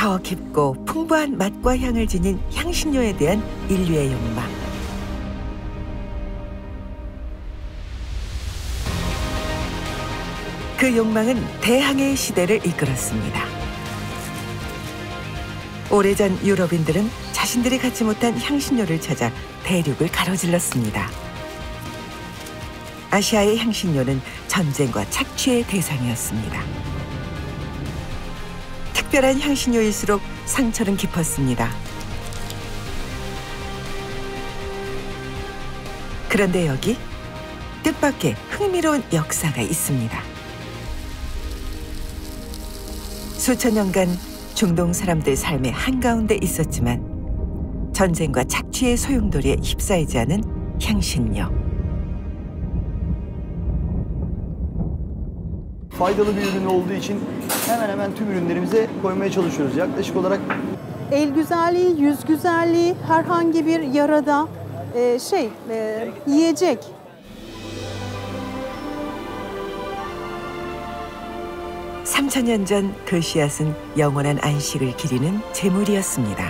더 깊고 풍부한 맛과 향을 지닌 향신료에 대한 인류의 욕망. 그 욕망은 대항해의 시대를 이끌었습니다. 오래전 유럽인들은 자신들이 갖지 못한 향신료를 찾아 대륙을 가로질렀습니다. 아시아의 향신료는 전쟁과 착취의 대상이었습니다. 특별한 향신료일수록 상처는 깊었습니다. 그런데 여기 뜻밖의 흥미로운 역사가 있습니다. 수천 년간 중동 사람들 삶의 한가운데 있었지만 전쟁과 착취의 소용돌이에 휩싸이지 않은 향신료. Faydalı bir ürün olduğu için hemen hemen tüm ürünlerimize koymaya çalışıyoruz. Yaklaşık olarak el güzelliği, yüz güzelliği, herhangi bir yarada yiyecek. 3000년 전 그 씨앗은 영원한 안식을 기리는 제물이었습니다.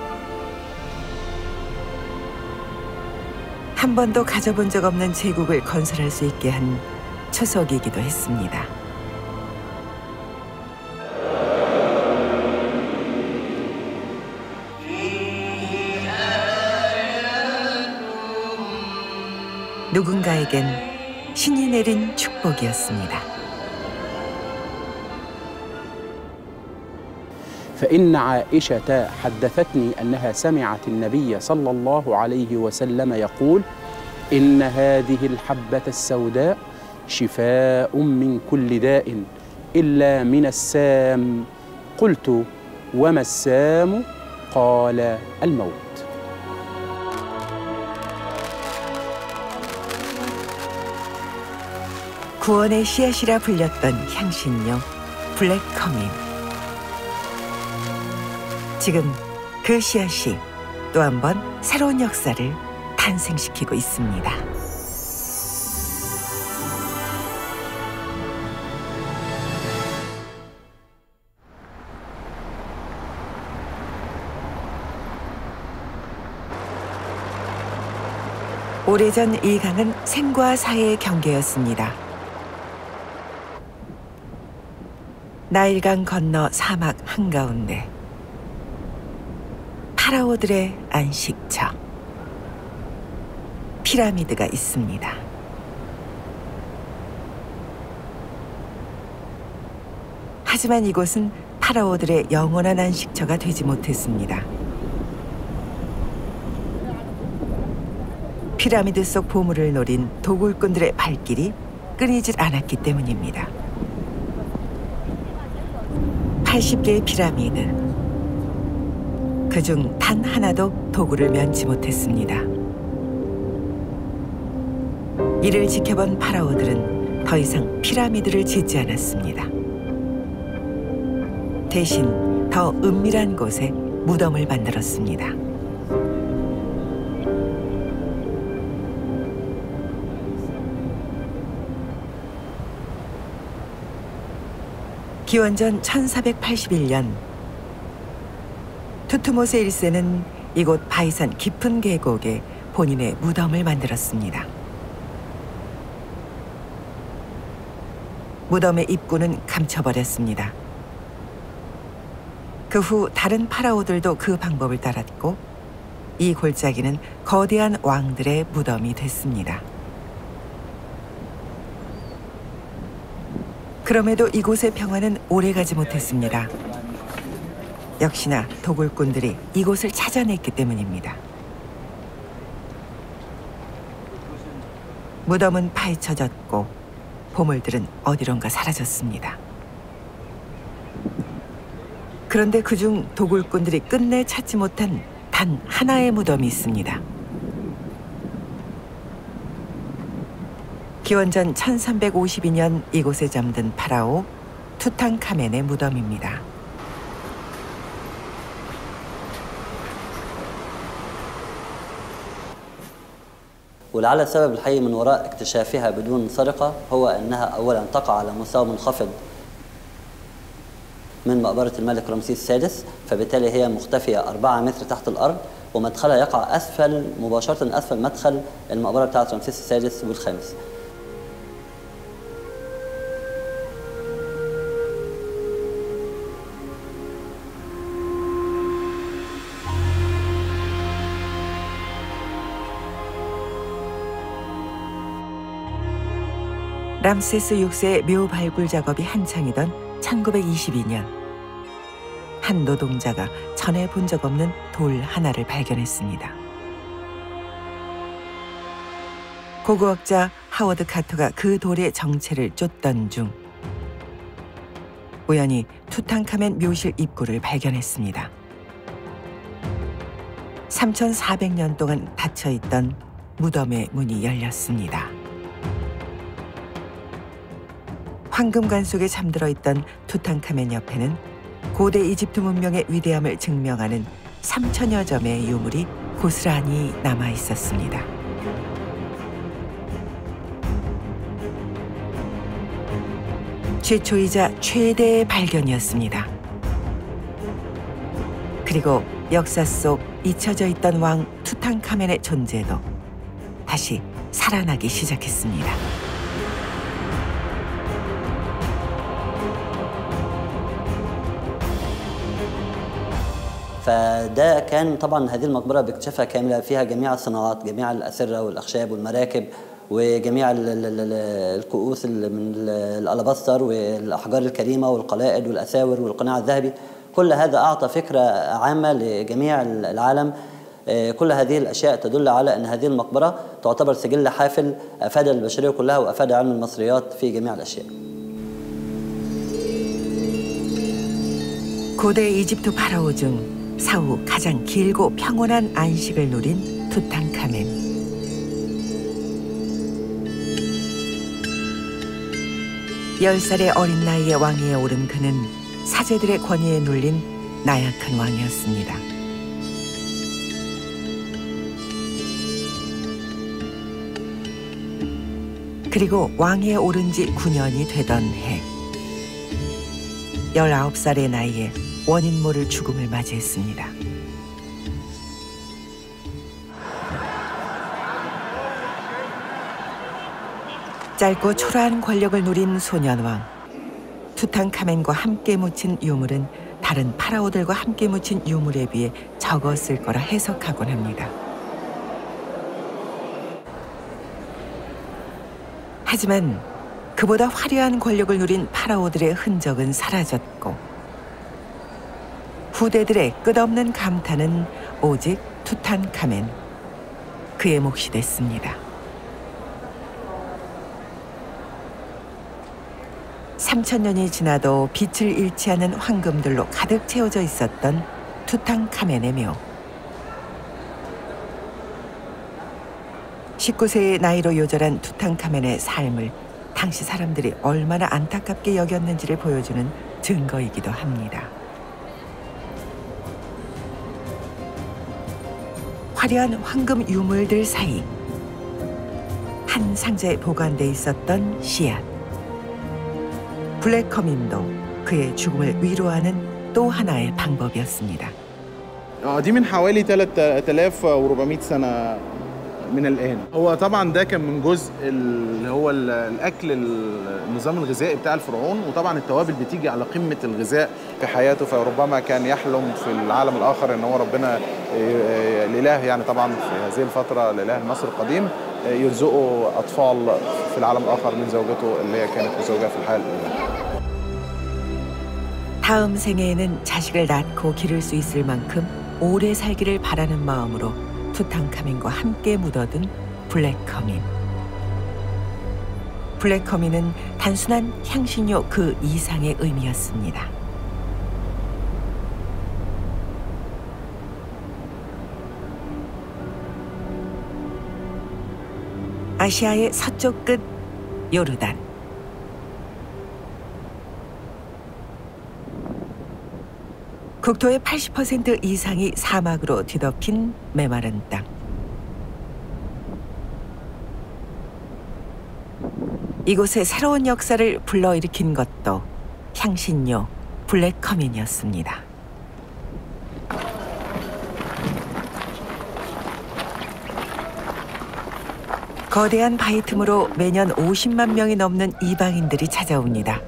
한 번도 가져본 적 없는 제국을 건설할 수 있게 한 초석이기도 했습니다. 누군가에겐 신이 내린 축복이었습니다. فإن عائشة حدثتني أنها سمعت النبي صلى الله عليه وسلم يقول إن هذه الحبة السوداء شفاء من كل داء إلا من السام. قلت وما السام؟ قال الموت. 구원의 씨앗이라 불렸던 향신료 블랙커민. 지금 그 씨앗이 또 한 번 새로운 역사를 탄생시키고 있습니다. 오래전 이 강은 생과 사의 경계였습니다. 나일강 건너 사막 한가운데 파라오들의 안식처 피라미드가 있습니다. 하지만 이곳은 파라오들의 영원한 안식처가 되지 못했습니다. 피라미드 속 보물을 노린 도굴꾼들의 발길이 끊이질 않았기 때문입니다. 80개의 피라미드, 그중 단 하나도 도굴을 면치 못했습니다. 이를 지켜본 파라오들은 더 이상 피라미드를 짓지 않았습니다. 대신 더 은밀한 곳에 무덤을 만들었습니다. 기원전 1481년 투트모세 1세는 이곳 바이산 깊은 계곡에 본인의 무덤을 만들었습니다. 무덤의 입구는 감춰버렸습니다. 그 후 다른 파라오들도 그 방법을 따랐고 이 골짜기는 거대한 왕들의 무덤이 됐습니다. 그럼에도 이곳의 평화는 오래가지 못했습니다. 역시나 도굴꾼들이 이곳을 찾아냈기 때문입니다. 무덤은 파헤쳐졌고 보물들은 어디론가 사라졌습니다. 그런데 그중 도굴꾼들이 끝내 찾지 못한 단 하나의 무덤이 있습니다. 기원전 1352년 이곳에 잠든 파라오 투탕카멘의 무덤입니다. ولعل السبب الحقيقي من وراء اكتشافها بدون سرقة هو أنها أولاً تقع على مستوى منخفض من مقبرة الملك رمسيس السادس، فبالتالي هي مختفية 4 متر تحت الأرض، ومدخلها يقع أسفل مباشرة، أسفل مدخل المقبرة بتاعة رمسيس السادس والخامس. 람세스 6세의 묘 발굴 작업이 한창이던 1922년, 한 노동자가 전에 본 적 없는 돌 하나를 발견했습니다. 고고학자 하워드 카터가 그 돌의 정체를 쫓던 중 우연히 투탕카멘 묘실 입구를 발견했습니다. 3,400년 동안 닫혀있던 무덤의 문이 열렸습니다. 황금관 속에 잠들어 있던 투탕카멘 옆에는 고대 이집트 문명의 위대함을 증명하는 3,000여 점의 유물이 고스란히 남아 있었습니다. 최초이자 최대의 발견이었습니다. 그리고 역사 속 잊혀져 있던 왕 투탕카멘의 존재도 다시 살아나기 시작했습니다. فده كان طبعا هذه المقبرة باكتشافها كاملة، فيها جميع الصناعات، جميع الأسرة والأخشاب والمراكب وجميع الكؤوس من الألاباستر والأحجار الكريمة والقلائد والأساور والقناع الذهبي. كل هذا أعطى فكرة عامة لجميع العالم. كل هذه الأشياء تدل على أن هذه المقبرة تعتبر سجل حافل أفاد البشرية كلها وأفاد علم المصريات في جميع الأشياء. 고대 이집트 파라오 중 사후 가장 길고 평온한 안식을 누린 투탕카멘. (10살의) 어린 나이에 왕위에 오른 그는 사제들의 권위에 눌린 나약한 왕이었습니다. 그리고 왕위에 오른 지 9년이 되던 해, 19살의 나이에 원인 모를 죽음을 맞이했습니다. 짧고 초라한 권력을 누린 소년왕. 투탕카멘과 함께 묻힌 유물은 다른 파라오들과 함께 묻힌 유물에 비해 적었을 거라 해석하곤 합니다. 하지만 그보다 화려한 권력을 누린 파라오들의 흔적은 사라졌고 후대들의 끝없는 감탄은 오직 투탕카멘, 그의 몫이 됐습니다. 3,000년이 지나도 빛을 잃지 않은 황금들로 가득 채워져 있었던 투탕카멘의 묘. 19세의 나이로 요절한 투탕카멘의 삶을 당시 사람들이 얼마나 안타깝게 여겼는지를 보여주는 증거이기도 합니다. 화려한 황금 유물들 사이 한 상자에 보관돼 있었던 씨앗. 블랙커민도 그의 죽음을 위로하는 또 하나의 방법이었습니다. دي من حوالي 3400 سنة من الآن. هو طبعا ده كان من جزء اللي هو الأكل، النظام الغذائي بتاع الفرعون، وطبعا التوابل بتيجي على قمة الغذاء في حياته، فربما كان يحلم في العالم الآخر إن هو ربنا الإله، يعني طبعا في هذه الفترة الإله المصري القديم يرزقه أطفال في العالم الآخر من زوجته اللي هي كانت مزوجة في الحياة الأولى. 다음 생애에는 자식을 낳고 기를 수 있을 만큼 오래 살기를 바라는 마음으로 투탕카멘과 함께 묻어둔 블랙커민. 블랙커민은 단순한 향신료 그 이상의 의미였습니다. 아시아의 서쪽 끝 요르단. 국토의 80% 이상이 사막으로 뒤덮인 메마른 땅. 이곳에 새로운 역사를 불러일으킨 것도 향신료, 블랙 커민이었습니다. 거대한 바위 틈으로 매년 50만 명이 넘는 이방인들이 찾아옵니다.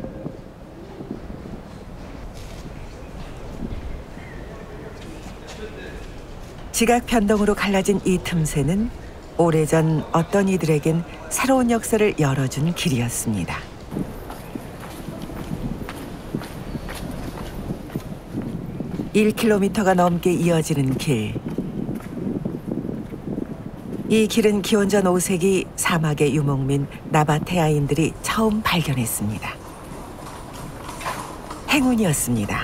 지각 변동으로 갈라진 이 틈새는 오래전 어떤 이들에겐 새로운 역사를 열어준 길이었습니다. (1km가) 넘게 이어지는 길. 이 길은 기원전 5세기 사막의 유목민 나바테아인들이 처음 발견했습니다. 행운이었습니다.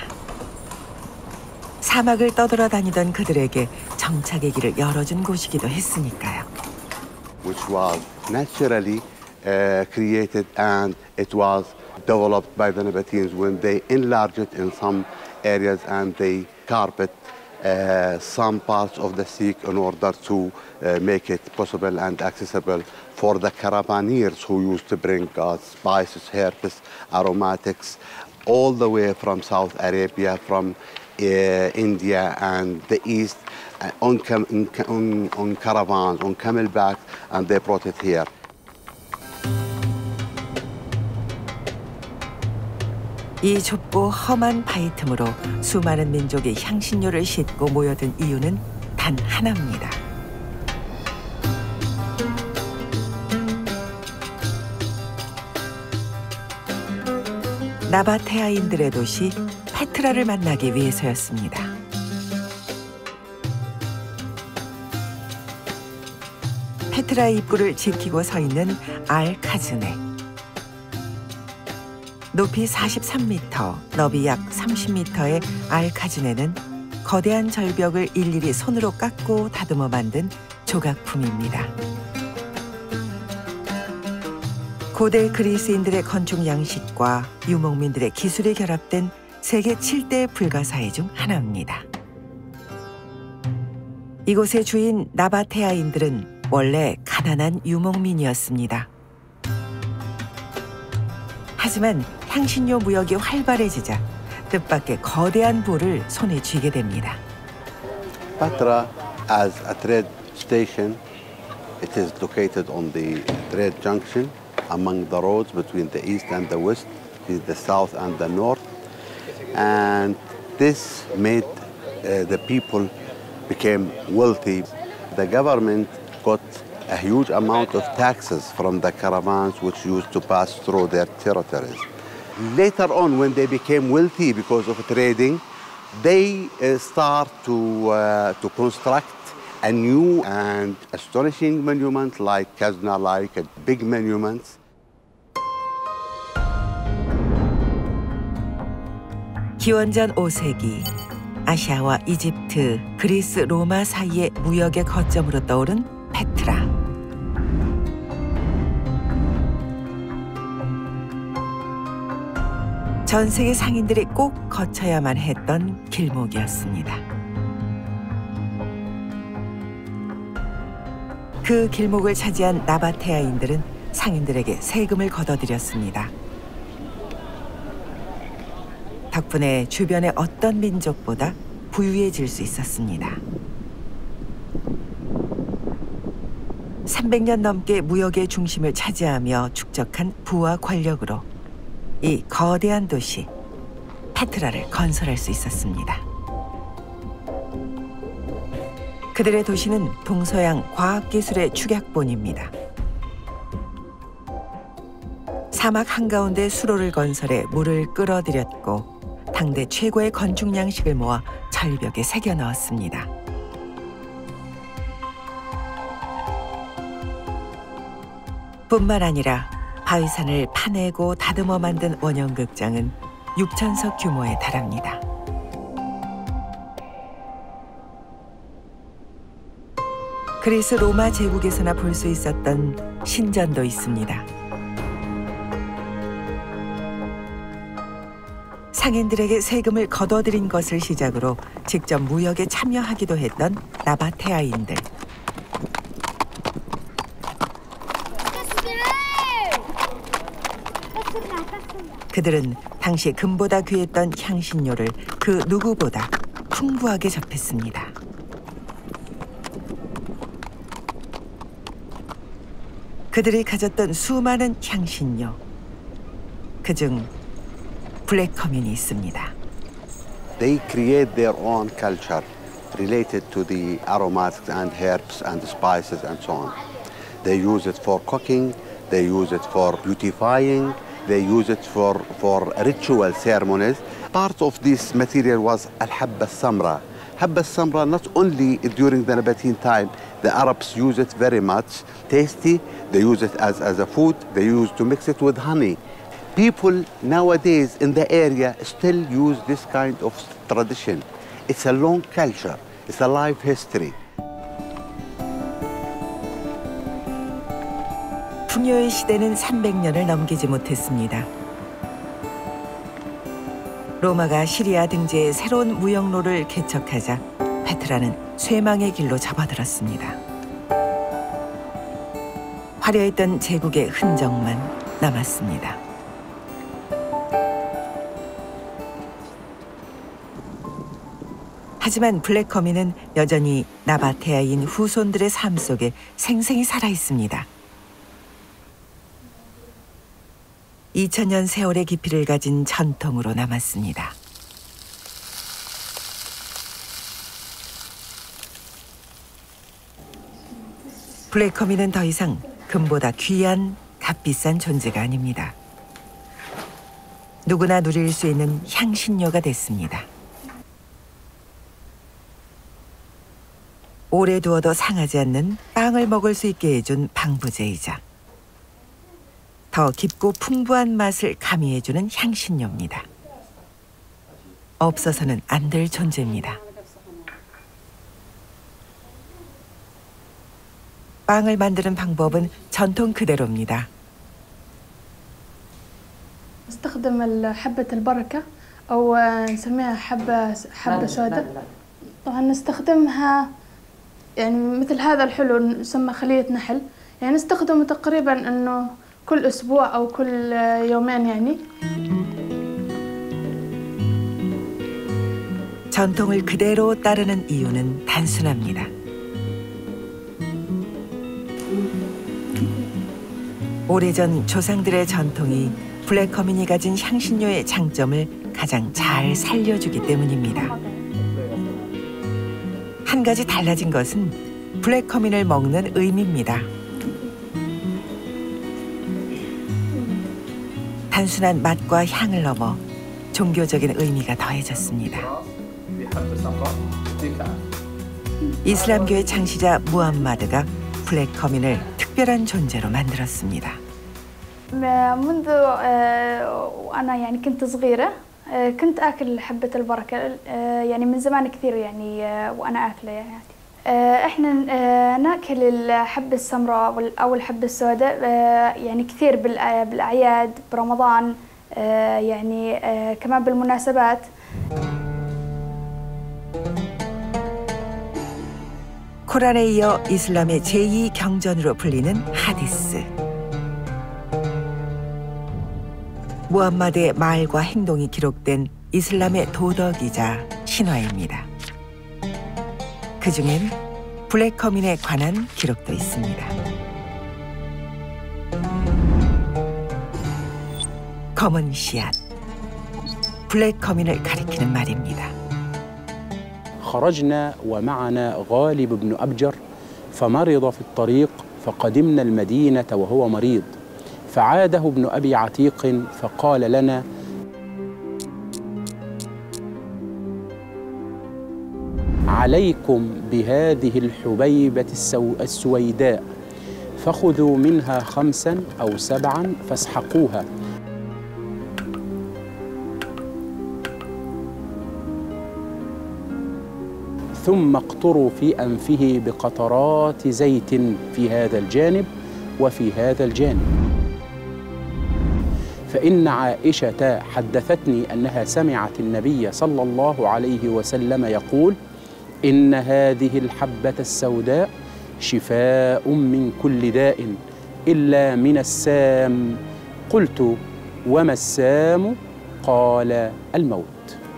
사막을 떠돌아다니던 그들에게 정착의 길을 열어준 곳이기도 했으니까요. Which was naturally created and it was developed by the Nabateans when they enlarged it in some areas and they carpet some parts of the Sikh in order to make it possible and accessible for the caravaneers who used to bring spices, herbs, aromatics, all the way from South Arabia, from India and the East, on caravans, on camelback, and they brought it here. 이 좁고 험한 바위 틈으로 수많은 민족이 향신료를 싣고 모여든 이유는 단 하나입니다. 나바테아인들의 도시 페트라를 만나기 위해서였습니다. 페트라의 입구를 지키고 서 있는 알-카즈네. 높이 43m, 너비 약 30m의 알-카즈네는 거대한 절벽을 일일이 손으로 깎고 다듬어 만든 조각품입니다. 고대 그리스인들의 건축 양식과 유목민들의 기술이 결합된 세계 7대 불가사의 중 하나입니다. 이곳의 주인 나바테아인들은 원래 가난한 유목민이었습니다. 하지만 향신료 무역이 활발해지자 뜻밖의 거대한 부를 손에 쥐게 됩니다. Petra, as a trade station, it is located on the trade junction among the roads between the east and the west, the south and the north, and this made the people became wealthy. The government got a huge amount of taxes from the caravans which used to pass through their territories. Later on, when they became wealthy because of trading, they start to construct a new and astonishing monument like Kazna, like big monuments. 기원전 5세기 아시아와 이집트, 그리스, 로마 사이의 무역의 거점으로 떠오른 페트라. 전 세계 상인들이 꼭 거쳐야만 했던 길목이었습니다. 그 길목을 차지한 나바테아인들은 상인들에게 세금을 걷어들였습니다. 덕분에 주변의 어떤 민족보다 부유해질 수 있었습니다. 300년 넘게 무역의 중심을 차지하며 축적한 부와 권력으로 이 거대한 도시 페트라를 건설할 수 있었습니다. 그들의 도시는 동서양 과학기술의 축약본입니다. 사막 한가운데 수로를 건설해 물을 끌어들였고 당대 최고의 건축 양식을 모아 절벽에 새겨 넣었습니다. 뿐만 아니라 바위산을 파내고 다듬어 만든 원형극장은 6,000석 규모에 달합니다. 그리스 로마 제국에서나 볼 수 있었던 신전도 있습니다. 상인들에게 세금을 걷어들인 것을 시작으로 직접 무역에 참여하기도 했던 나바테아인들. 그들은 당시 금보다 귀했던 향신료를 그 누구보다 풍부하게 접했습니다. 그들이 가졌던 수많은 향신료, 그중 블랙커민이 있습니다. They create their own culture related to the aromatics and herbs and spices and so on. They use it for cooking, they use it for beautifying, they use it for ritual ceremonies. Part of this material was al-habba samra. Habba samra, not only during the Nabatean time, the Arabs use it very much, tasty, they use it as a food, they used to mix it with honey. People nowadays in the area still use this kind of tradition. It's a long culture, it's a life history. 풍요의 시대는 300년을 넘기지 못했습니다. 로마가 시리아 등지에 새로운 무역로를 개척하자 페트라는 쇠망의 길로 접어들었습니다. 화려했던 제국의 흔적만 남았습니다. 하지만 블랙커민은 여전히 나바테아인 후손들의 삶 속에 생생히 살아 있습니다. 2000년 세월의 깊이를 가진 전통으로 남았습니다. 블랙커민은 더 이상 금보다 귀한 값비싼 존재가 아닙니다. 누구나 누릴 수 있는 향신료가 됐습니다. 오래 두어도 상하지 않는 빵을 먹을 수 있게 해준 방부제이자 더 깊고 풍부한 맛을 가미해주는 향신료입니다. 없어서는 안 될 존재입니다. 빵을 만드는 방법은 전통 그대로입니다. نستخدم حبة البركة أو نسميها حبة سوداء. طبعا نستخدمها يعني مثل هذا الحلو يسمى خلية نحل. يعني نستخدمه تقريبا إنه كل أسبوع أو كل يومين يعني. 전통을 그대로 따르는 이유는 단순합니다. 오래전 조상들의 전통이 블랙커민이 가진 향신료의 장점을 가장 잘 살려주기 때문입니다. 한 가지 달라진 것은 블랙커민을 먹는 의미입니다. 단순한 맛과 향을 넘어 종교적인 의미가 더해졌습니다. 이슬람교의 창시자 무함마드가 블랙커민을 특별한 존재로 만들었습니다. منذ وأنا يعني كنت صغيرة كنت آكل حبة البركة يعني من زمان كثير يعني وأنا آكله يعني إحنا ناكل الحبة السمراء أو الحبة السوداء يعني كثير بالأعياد برمضان يعني كمان بالمناسبات. 코란에 이어 이슬람의 제2 경전으로 불리는 하디스. 무함마드의 말과 행동이 기록된 이슬람의 도덕이자 신화입니다. 그중엔 블랙커민에 관한 기록도 있습니다. 검은 씨앗, 블랙커민을 가리키는 말입니다. خرجنا ومعنا غالب بن أبجر فمرض في الطريق فقدمنا المدينة وهو مريض فعاده ابن أبي عتيق فقال لنا عليكم بهذه الحبيبة السويداء فخذوا منها 5 أو 7 فاسحقوها ثم اقطروا في أنفه بقطرات زيت في هذا الجانب وفي هذا الجانب فإن عائشة حدثتني أنها سمعت النبي صلى الله عليه وسلم يقول إن هذه الحبة السوداء شفاء من كل داء إلا من السام قلت وما السام؟ قال الموت.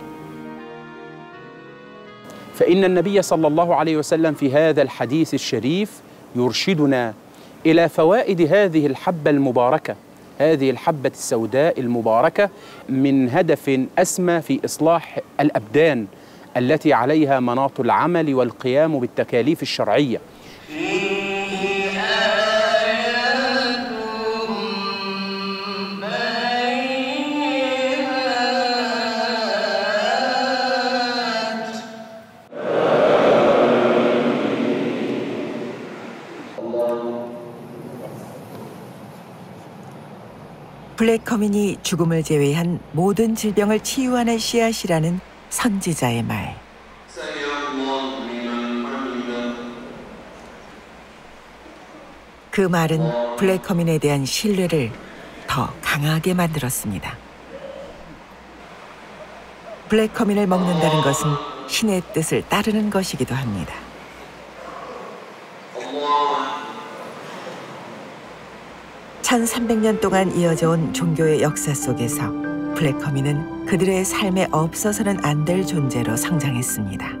فإن النبي صلى الله عليه وسلم في هذا الحديث الشريف يرشدنا إلى فوائد هذه الحبة المباركة، هذه الحبة السوداء المباركة، من هدف أسمى في إصلاح الأبدان التي عليها مناط العمل والقيام بالتكاليف الشرعية. 블랙 커민이 죽음을 제외한 모든 질병을 치유하는 씨앗이라는 선지자의 말. 그 말은 블랙 커민에 대한 신뢰를 더 강하게 만들었습니다. 블랙 커민을 먹는다는 것은 신의 뜻을 따르는 것이기도 합니다. 1300년 동안 이어져 온 종교의 역사 속에서 블랙 커민은 그들의 삶에 없어서는 안 될 존재로 성장했습니다.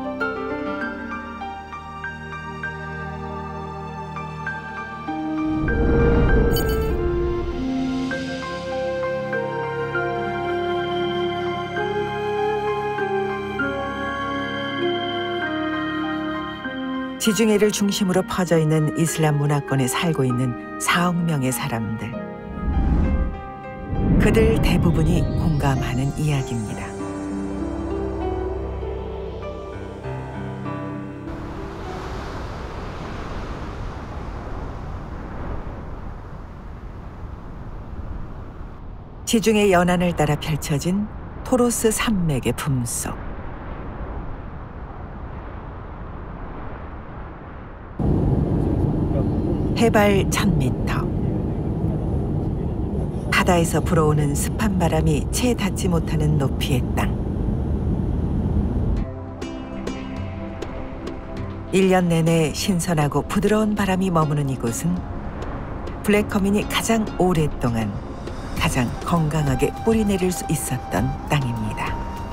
지중해를 중심으로 퍼져 있는 이슬람 문화권에 살고 있는 4억 명의 사람들. 그들 대부분이 공감하는 이야기입니다. 지중해 연안을 따라 펼쳐진 토로스 산맥의 품속. 해발 1000m. 바다에서 불어오는 습한 바람이 채 닿지 못하는 높이의 땅. 1년 내내 신선하고 부드러운 바람이 머무는 이곳은 블랙 커민이 가장 오랫동안 가장 건강하게 뿌리내릴 수 있었던 땅입니다.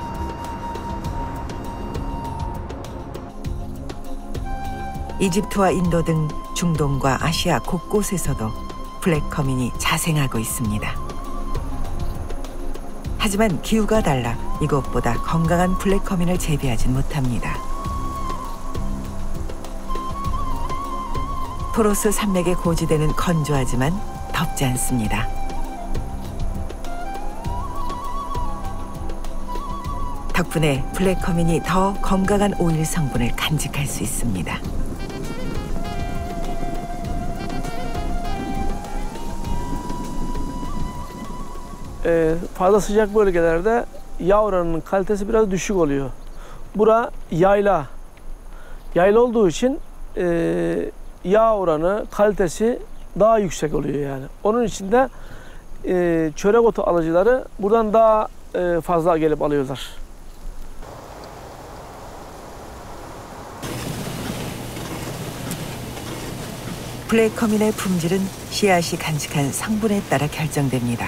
이집트와 인도 등 중동과 아시아 곳곳에서도 블랙 커민이 자생하고 있습니다. 하지만 기후가 달라 이곳보다 건강한 블랙 커민을 재배하진 못합니다. 토로스 산맥에 고지대는 건조하지만 덥지 않습니다. 덕분에 블랙 커민이 더 건강한 오일 성분을 간직할 수 있습니다. Fazla sıcak bölgelerde yağ oranının kalitesi biraz düşük oluyor. Bura yayla. Yayla olduğu için yağ oranı, kalitesi daha yüksek oluyor yani. Onun için de çörek otu alıcıları buradan daha fazla gelip alıyorlar. 블랙 커민의 품질은 씨앗이 간직한 성분에 따라 결정됩니다.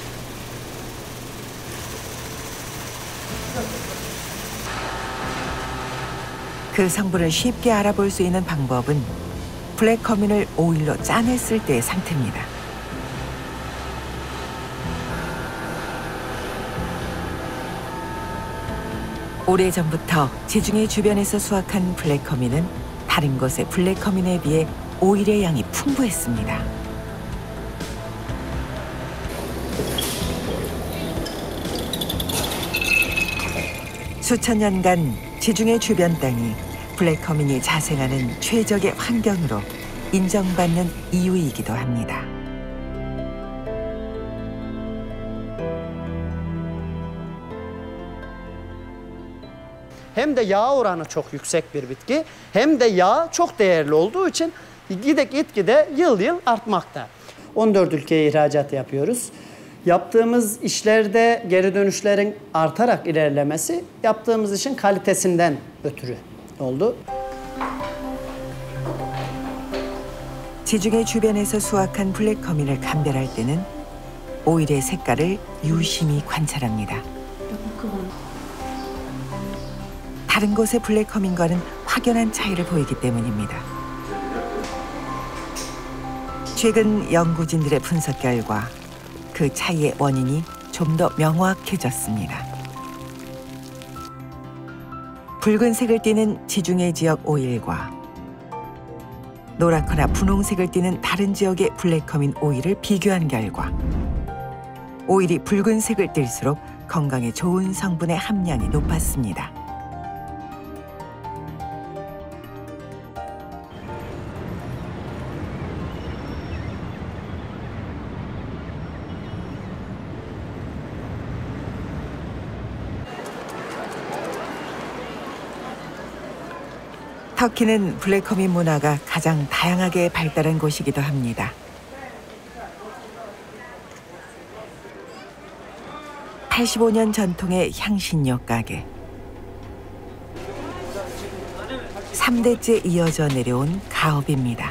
그 성분을 쉽게 알아볼 수 있는 방법은 블랙 커민을 오일로 짜냈을 때의 상태입니다. 오래전부터 지중해 주변에서 수확한 블랙 커민은 다른 곳의 블랙 커민에 비해 오일의 양이 풍부했습니다. 수천 년간 지중해 주변 땅이 블랙 커민이 자생하는 최적의 환경으로 인정받는 이유이기도 합니다. Hem de yağ oranı çok yüksek bir bitki, hem de yağ çok değerli olduğu için gitgide yıl yıl artmakta. 14 ülkeye ihracat yapıyoruz. Yaptığımız işlerde geri dönüşlerin artarak ilerlemesi yaptığımız işin kalitesinden ötürü oldu. 지중해 주변에서 수확한 블랙 커민을 감별할 때는 오일의 색깔을 유심히 관찰합니다. 다른 곳의 블랙커민과는 확연한 차이를 보이기 때문입니다. 최근 연구진들의 분석 결과 그 차이의 원인이 좀 더 명확해졌습니다. 붉은색을 띠는 지중해 지역 오일과 노랗거나 분홍색을 띠는 다른 지역의 블랙커민 오일을 비교한 결과 오일이 붉은색을 띨수록 건강에 좋은 성분의 함량이 높았습니다. 터키는 블랙커민 문화가 가장 다양하게 발달한 곳이기도 합니다. 85년 전통의 향신료 가게. 3대째 이어져 내려온 가업입니다.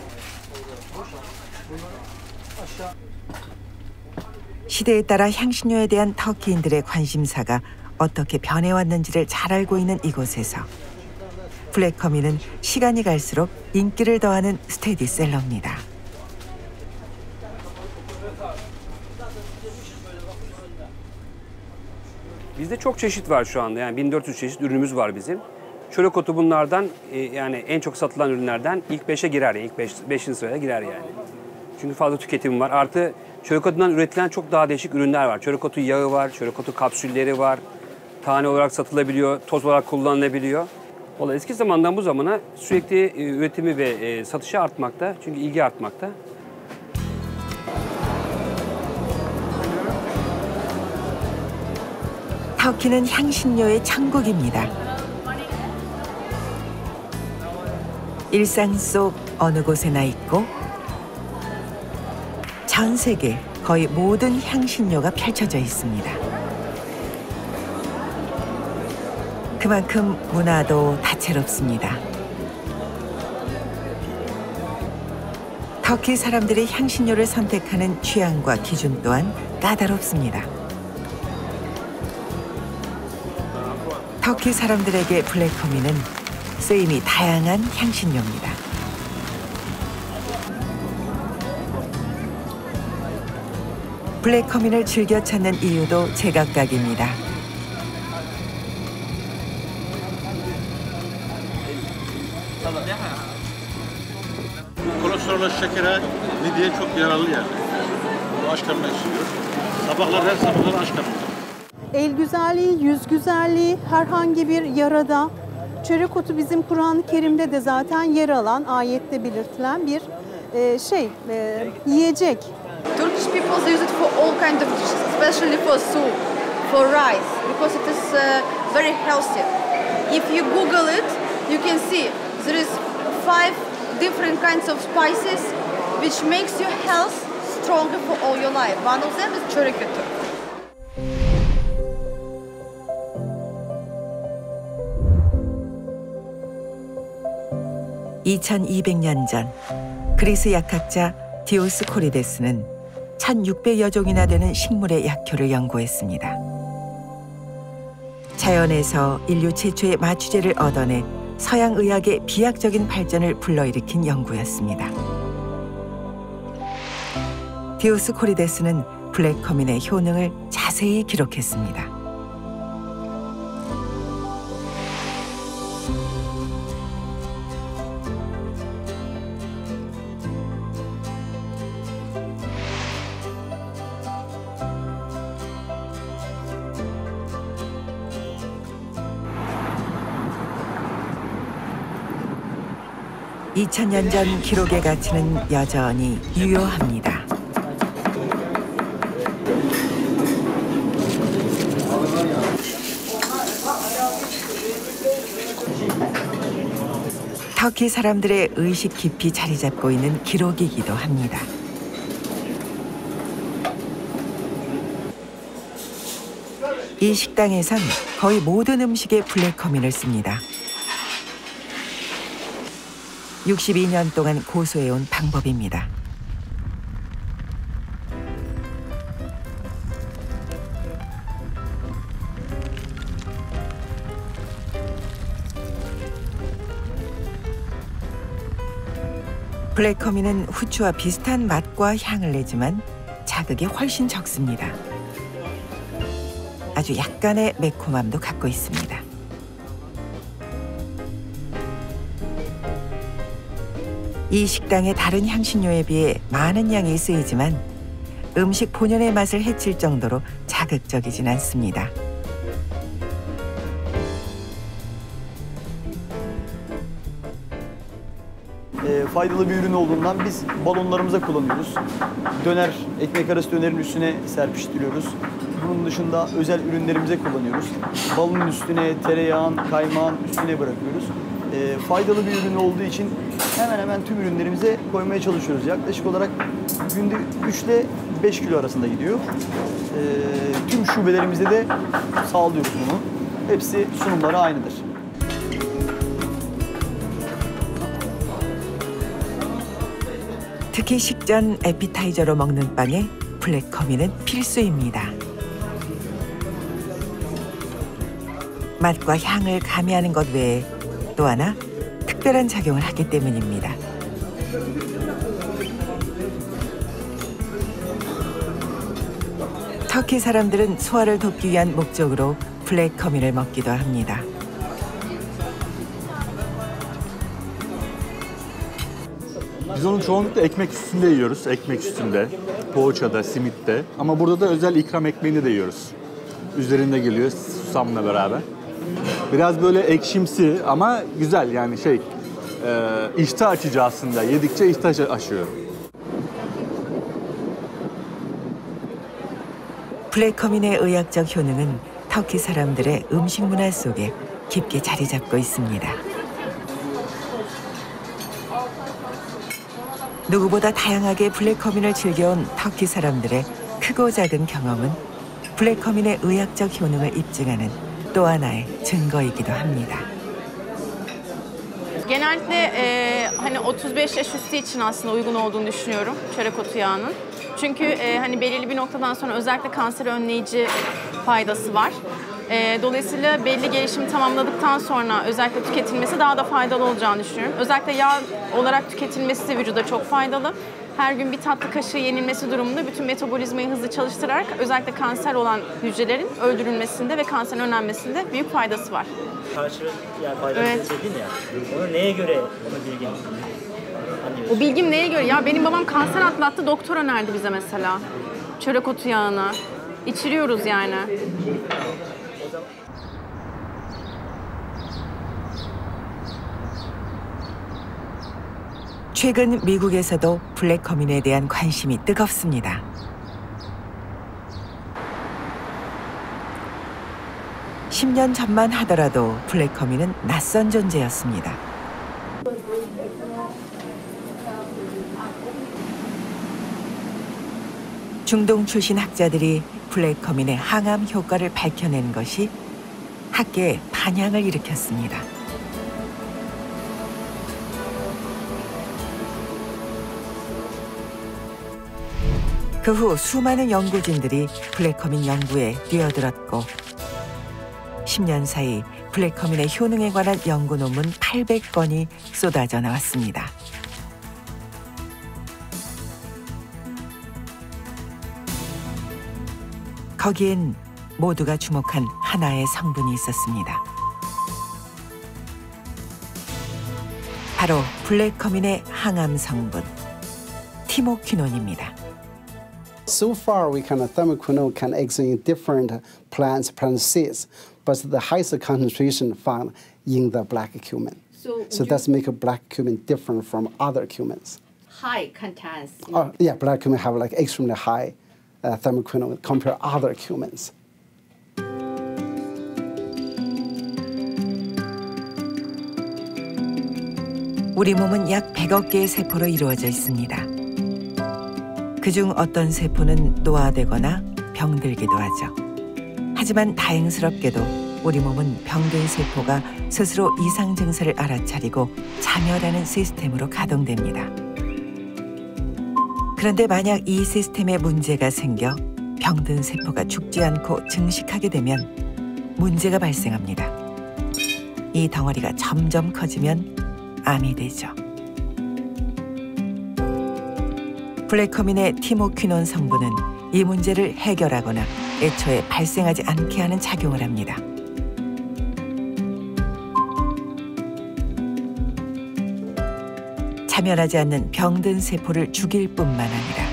시대에 따라 향신료에 대한 터키인들의 관심사가 어떻게 변해왔는지를 잘 알고 있는 이곳에서 블랙커민은 시간이 갈수록 인기를 더하는 스테디셀러입니다. Bizde çok çeşit var şu anda. Yani 1400 çeşit ürünümüz var bizim. Çörek otu bunlardan yani en çok satılan ürünlerden ilk 5'e girer. Yani ilk 5. sıraya girer yani. Çünkü fazla tüketim var. Artı çörek otundan üretilen çok daha değişik ürünler var. Çörek otu yağı var, çörek otu kapsülleri var. Tane olarak satılabiliyor, toz olarak kullanılabiliyor. Vallahi eski zamandan bu zamana sürekli üretimi ve satışı artmakta. Çünkü ilgi artmakta. 터키는 향신료의 천국입니다. 일상 속 어느 곳에나 있고 전 세계 거의 모든 향신료가 펼쳐져 있습니다. 그만큼 문화도 다채롭습니다. 터키 사람들의 향신료를 선택하는 취향과 기준 또한 까다롭습니다. 터키 사람들에게 블랙커민은 쓰임이 다양한 향신료입니다. 블랙커민을 즐겨 찾는 이유도 제각각입니다. Kolesterol, şekere, midyeye çok yararlı yani. Bu aç karnına içiliyor. Sabahlar her sabahlar aç karnına. El güzelliği, yüz güzelliği, herhangi bir yarada. Çörek otu bizim Kur'an-ı Kerim'de de zaten yer alan, ayette belirtilen bir yiyecek. Turkish people use it for all kinds of dishes, especially for soup, for rice, because it is very healthy. If you Google it, you can see there is 5 different kinds of spices which makes your health stronger for all your life. One of them is çörek otu. 2200년 전 그리스 약학자 디오스코리데스는 1600여 종이나 되는 식물의 약효를 연구했습니다. 자연에서 인류 최초의 마취제를 얻어내 서양 의학의 비약적인 발전을 불러일으킨 연구였습니다. 디오스코리데스는 블랙커민의 효능을 자세히 기록했습니다. (2000년) 전 기록의 가치는 여전히 유효합니다. 터키 사람들의 의식 깊이 자리 잡고 있는 기록이기도 합니다. 이 식당에선 거의 모든 음식에 블랙커민을 씁니다. 62년 동안 고수해온 방법입니다. 블랙커미는 후추와 비슷한 맛과 향을 내지만 자극이 훨씬 적습니다. 아주 약간의 매콤함도 갖고 있습니다. 이 식당의 다른 향신료에 비해 많은 양이 쓰이지만 음식 본연의 맛을 해칠 정도로 자극적이진 않습니다. Faydalı bir ürün olduğundan biz balonlarımıza kullanıyoruz. Döner, ekmek arası dönerin üstüne serpiştiriyoruz. Bunun dışında özel ürünlerimize kullanıyoruz. Balının üstüne, tereyağın, kaymağın üstüne bırakıyoruz. Faydalı bir ürün olduğu için hemen hemen tüm ürünlerimize koymaya çalışıyoruz. Yaklaşık olarak günde 3 ile 5 kilo arasında gidiyor. Tüm şubelerimizde de sağlıyoruz bunu. Hepsi sunumları aynıdır. 특히 식전 에피타이저로 먹는 빵에 블랙커미는 필수입니다. 맛과 향을 가미하는 것 외에 또 하나 특별한 작용을 하기 때문입니다. 터키 사람들은 소화를 돕기 위한 목적으로 블랙커미를 먹기도 합니다. Biz onu çoğunlukla ekmek üstünde yiyoruz. Ekmek üstünde, poğaçada, simitte. Ama burada da özel ikram ekmeğini de yiyoruz. Üzerinde geliyor susamla beraber. Biraz böyle ekşimsi ama güzel yani iştah açıcı aslında. Yedikçe iştah açıyor. 블랙커민의 의학적 효능은 터키 사람들의 음식 문화 속에 깊게 자리 잡고 있습니다. 누구보다 다양하게 블랙커민을 즐겨온 터키 사람들의 크고 작은 경험은 블랙커민의 의학적 효능을 입증하는 또 하나의 증거이기도 합니다. Genellikle hani 35 yaş üstü için aslında uygun olduğunu düşünüyorum çörek otu yağının. Çünkü hani belirli bir noktadan sonra özellikle kanser önleyici faydası var. Dolayısıyla belli gelişimi tamamladıktan sonra özellikle tüketilmesi daha da faydalı olacağını düşünüyorum. Özellikle yağ olarak tüketilmesi vücuda çok faydalı. Her gün bir tatlı kaşığı yenilmesi durumunda bütün metabolizmayı hızlı çalıştırarak özellikle kanser olan hücrelerin öldürülmesinde ve kanserin önlenmesinde büyük faydası var. Evet. Onu neye göre bilgin? O bilgim neye göre? Ya benim babam kanser atlattı, doktor önerdi bize mesela. Çörek otu yağını. İçiriyoruz yani. 최근 미국에서도 블랙커민에 대한 관심이 뜨겁습니다. (10년) 전만 하더라도 블랙커민은 낯선 존재였습니다. 중동 출신 학자들이 블랙커민의 항암 효과를 밝혀낸 것이 학계에 반향을 일으켰습니다. 그 후 수많은 연구진들이 블랙커민 연구에 뛰어들었고 10년 사이 블랙커민의 효능에 관한 연구 논문 800건이 쏟아져 나왔습니다. 거기엔 모두가 주목한 하나의 성분이 있었습니다. 바로 블랙커민의 항암 성분, 티모퀴논입니다. So far, thimerquinone can exist in different plant seeds, but the highest concentration found in the black cumin. So that's make black cumin different from other cumins. High contains. Yeah, black cumin have like extremely high thimerquinone compared to other cumins. 우리 몸은 약 100억 개의 세포로 이루어져 있습니다. 그중 어떤 세포는 노화되거나 병들기도 하죠. 하지만 다행스럽게도 우리 몸은 병든 세포가 스스로 이상 증세를 알아차리고 자멸하는 시스템으로 가동됩니다. 그런데 만약 이 시스템에 문제가 생겨 병든 세포가 죽지 않고 증식하게 되면 문제가 발생합니다. 이 덩어리가 점점 커지면 암이 되죠. 블랙커민의 티모퀴논 성분은 이 문제를 해결하거나 애초에 발생하지 않게 하는 작용을 합니다. 자멸하지 않는 병든 세포를 죽일 뿐만 아니라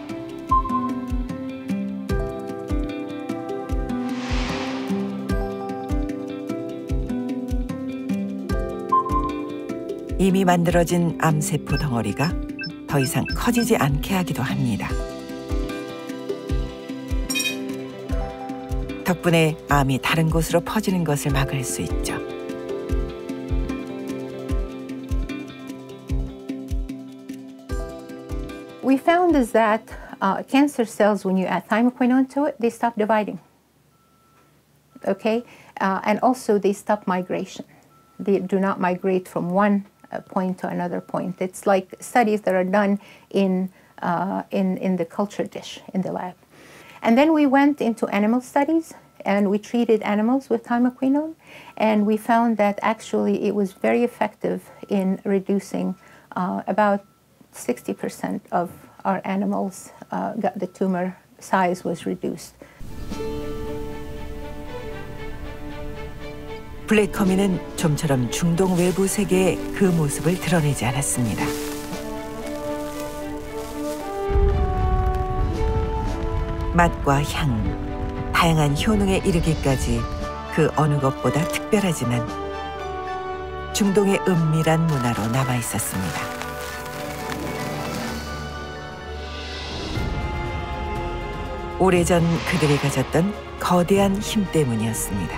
이미 만들어진 암세포 덩어리가 더 이상 커지지 않게 하기도 합니다. 덕분에 암이 다른 곳으로 퍼지는 것을 막을 수 있죠. We found is that cancer cells, when you add thymoquinone to it, they stop dividing. Okay, and also they stop migration. They do not migrate from one point to another point. It's like studies that are done in the culture dish in the lab. And then we went into animal studies and we treated animals with thymoquinone, and we found that actually it was very effective in reducing about 60% of our animals, the tumor size was reduced. 블랙커민은 좀처럼 중동 외부 세계의 그 모습을 드러내지 않았습니다. 맛과 향, 다양한 효능에 이르기까지 그 어느 것보다 특별하지만 중동의 은밀한 문화로 남아 있었습니다. 오래전 그들이 가졌던 거대한 힘 때문이었습니다.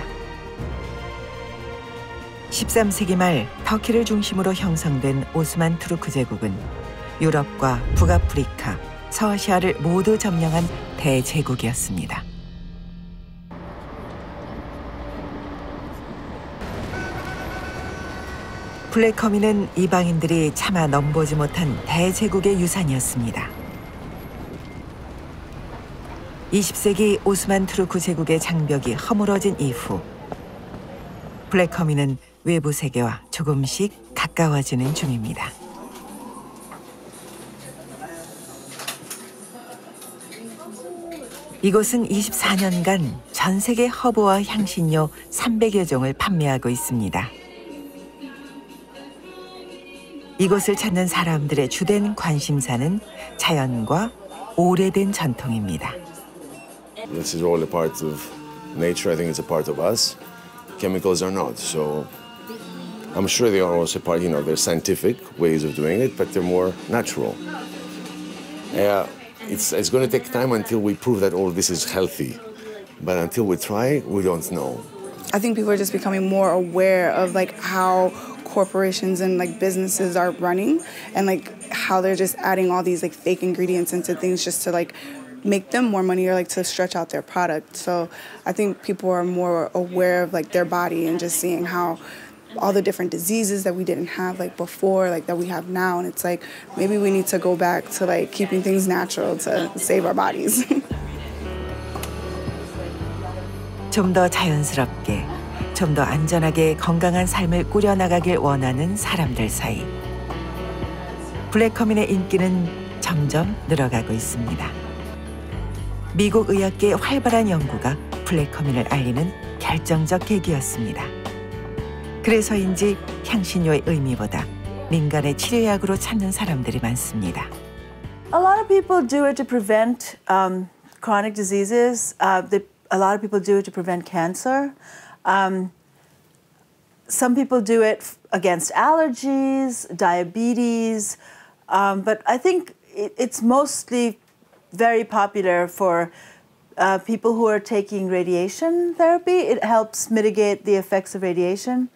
13세기 말 터키를 중심으로 형성된 오스만 투르크 제국은 유럽과 북아프리카, 서아시아를 모두 점령한 대제국이었습니다. 블랙커민은 이방인들이 차마 넘보지 못한 대제국의 유산이었습니다. 20세기 오스만 투르크 제국의 장벽이 허물어진 이후 블랙커민은 외부 세계와 조금씩 가까워지는 중입니다. 이곳은 24년간 전 세계 허브와 향신료 300여 종을 판매하고 있습니다. 이곳을 찾는 사람들의 주된 관심사는 자연과 오래된 전통입니다. This is all a part of nature. I think it's a part of us. Chemicals are not. So I'm sure they are also part, you know, they're scientific ways of doing it, but they're more natural. It's going to take time until we prove that all of this is healthy. But until we try, we don't know. I think people are just becoming more aware of like how corporations and like businesses are running and like how they're just adding all these like fake ingredients into things just to like make them more money or like to stretch out their product. So I think people are more aware of like their body and just seeing how all the different diseases that we didn't have like before, like that we have now, and it's like maybe we need to go back to like keeping things natural to save our bodies. 좀 더 자연스럽게, 좀 더 안전하게 건강한 삶을 꾸려나가길 원하는 사람들 사이 블랙커민의 인기는 점점 늘어가고 있습니다. 미국 의학계의 활발한 연구가 블랙커민을 알리는 결정적 계기였습니다. 그래서인지 향신료의 의미보다 민간의 치료약으로 찾는 사람들이 많습니다. A lot of people do it to prevent chronic diseases. A lot of people do it to prevent cancer. Some people do it against allergies, diabetes, but I think it's mostly very popular for people who are taking radiation therapy. It helps mitigate the effects of radiation.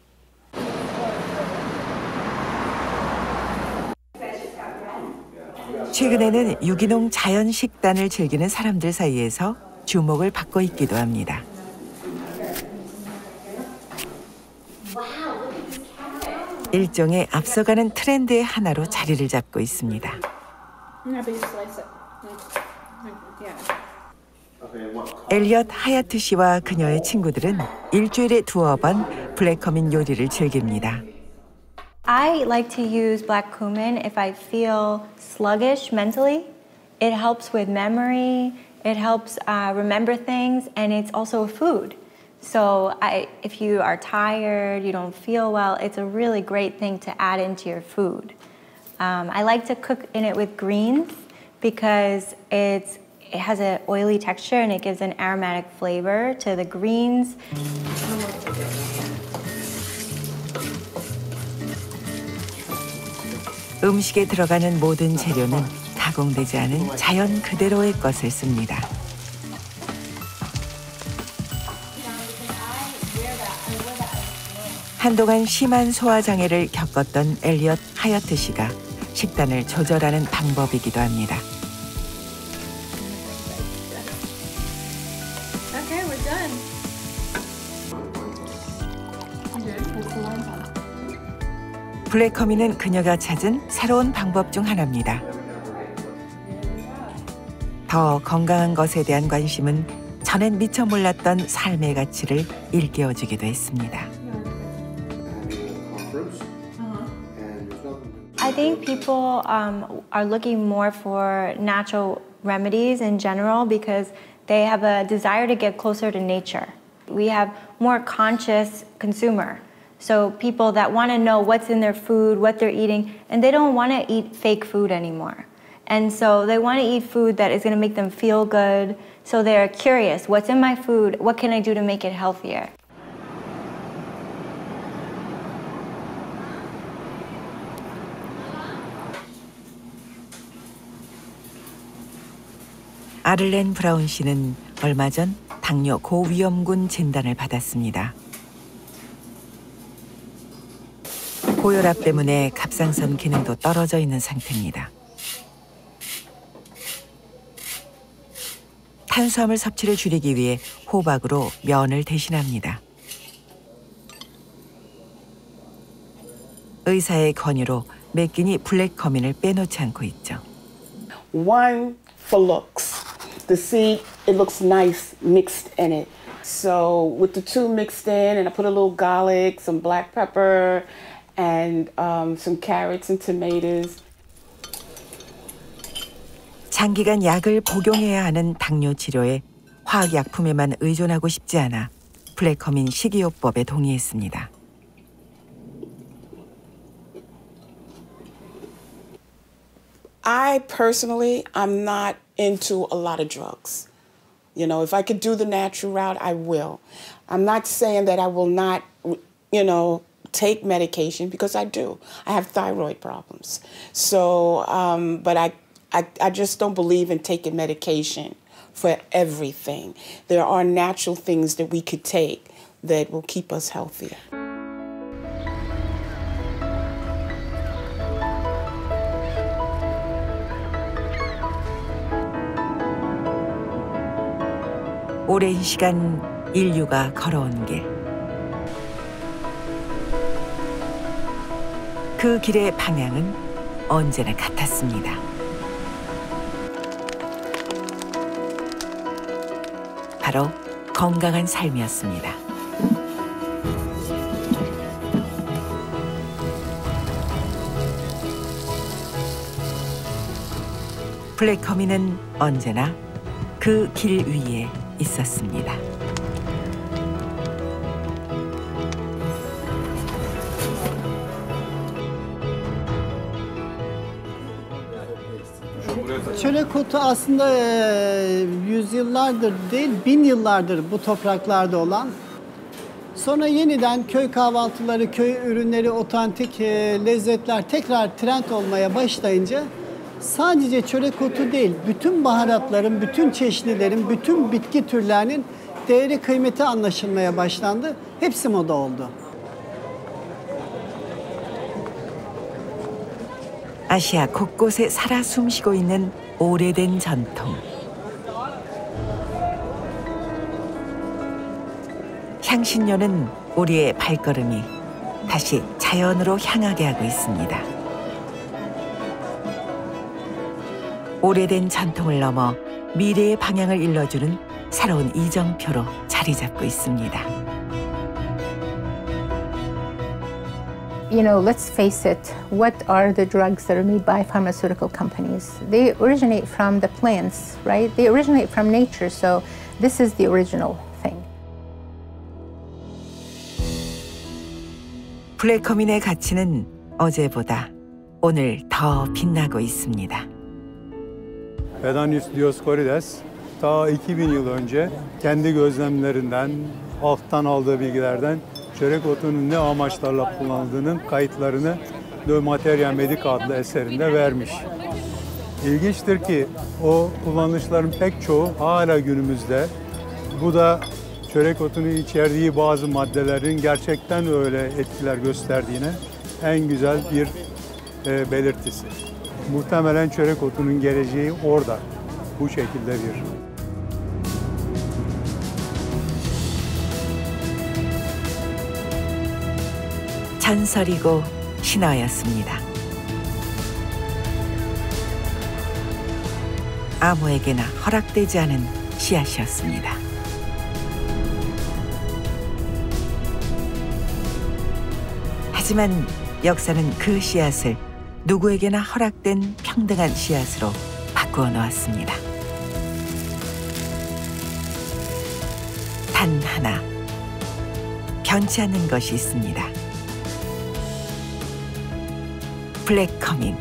최근에는 유기농 자연 식단을 즐기는 사람들 사이에서 주목을 받고 있기도 합니다. 일종의 앞서가는 트렌드의 하나로 자리를 잡고 있습니다. 엘리엇 하야트 씨와 그녀의 친구들은 일주일에 두어 번 블랙커민 요리를 즐깁니다. I like to use black cumin if I feel sluggish mentally. It helps with memory, it helps remember things, and it's also a food. So if you are tired, you don't feel well, it's a really great thing to add into your food. I like to cook in it with greens because it has an oily texture and it gives an aromatic flavor to the greens. 음식에 들어가는 모든 재료는 가공되지 않은 자연 그대로의 것을 씁니다. 한동안 심한 소화장애를 겪었던 엘리엇 하여트 씨가 식단을 조절하는 방법이기도 합니다. Okay, we're done. 블랙커미는 그녀가 찾은 새로운 방법 중 하나입니다. 더 건강한 것에 대한 관심은 전엔 미처 몰랐던 삶의 가치를 일깨워주기도 했습니다. I think people are looking more for natural remedies in general because they have a desire to get closer to nature. We have more conscious consumer. So people that want to know what's in their food, what they're eating, and they don't want to eat fake food anymore. And so they want to eat food that is going to make them feel good. So they're curious, what's in my food? What can I do to make it healthier? 아를렌 브라운 씨는 얼마 전 당뇨 고위험군 진단을 받았습니다. 고혈압 때문에 갑상선 기능도 떨어져 있는 상태입니다. 탄수화물 섭취를 줄이기 위해 호박으로 면을 대신합니다. 의사의 권유로 매 끼니 블랙커민을 빼놓지 않고 있죠. One for looks. The seed, it looks nice mixed in it. So with the two mixed in, and I put a little garlic, some black pepper, and some carrots and tomatoes. 장기간 약을 복용해야 하는 당뇨 치료에 화학약품에만 의존하고 싶지 않아 블랙커민 식이요법에 동의했습니다. I personally, I'm not into a lot of drugs. You know, if I could do the natural route, I will. I'm not saying that I will not, you know, take medication because I do. I have thyroid problems. So, but I just don't believe in taking medication for everything. There are natural things that we could take that will keep us healthier. 오랜 시간 인류가 걸어온 길. 그 길의 방향은 언제나 같았습니다. 바로 건강한 삶이었습니다. 블랙커미는 언제나 그 길 위에 있었습니다. Çörek otu aslında yüzyıllardır değil, 1000 yıllardır bu topraklarda olan. Sonra yeniden köy kahvaltıları, köy ürünleri, otantik lezzetler tekrar trend olmaya başlayınca sadece çörek otu değil, bütün baharatların, bütün çeşnilerin, bütün bitki türlerinin değeri kıymeti anlaşılmaya başlandı. Hepsi moda oldu. 아시아 곳곳에 살아 숨쉬고 있는 오래된 전통. 향신료는 우리의 발걸음이 다시 자연으로 향하게 하고 있습니다. 오래된 전통을 넘어 미래의 방향을 일러주는 새로운 이정표로 자리 잡고 있습니다. you know, let's face it, what are the drugs that are made by pharmaceutical companies? They originate from the plants, right? They originate from nature, so this is the original thing. 블랙커민의 가치는 어제보다 오늘 더 빛나고 있습니다. Pedanius Dioscorides ta 2000 yıl önce kendi gözlemlerinden, halktan aldığı bilgilerden çörek otunun ne amaçlarla kullanıldığının kayıtlarını De Materia Medica adlı eserinde vermiş. İlginçtir ki o kullanışların pek çoğu hala günümüzde. Bu da çörek otunun içerdiği bazı maddelerin gerçekten öyle etkiler gösterdiğine en güzel bir belirtisi. Muhtemelen çörek otunun geleceği orada, bu şekilde bir. 전설이고 신화였습니다. 아무에게나 허락되지 않은 씨앗이었습니다. 하지만 역사는 그 씨앗을 누구에게나 허락된 평등한 씨앗으로 바꾸어 놓았습니다. 단 하나, 변치 않는 것이 있습니다. 블랙커민.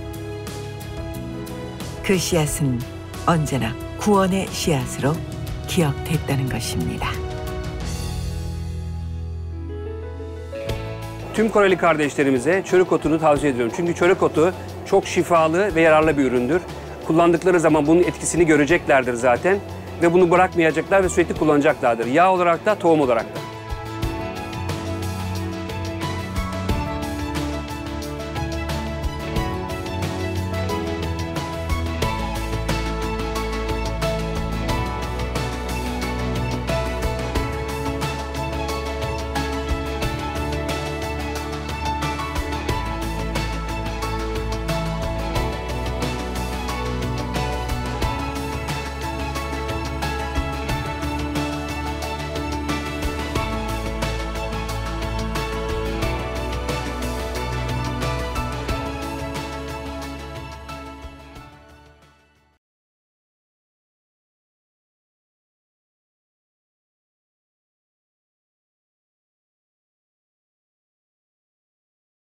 그 씨앗은 언제나 구원의 씨앗으로 기억됐다는 것입니다. Tüm Koreli kardeşlerimize çörek otunu tavsiye ediyorum. Çünkü çörek otu çok şifalı ve yararlı bir üründür. Kullandıkları zaman bunun etkisini göreceklerdir zaten. Ve bunu bırakmayacaklar ve sürekli kullanacaklardır. Yağ olarak da, tohum olarak da.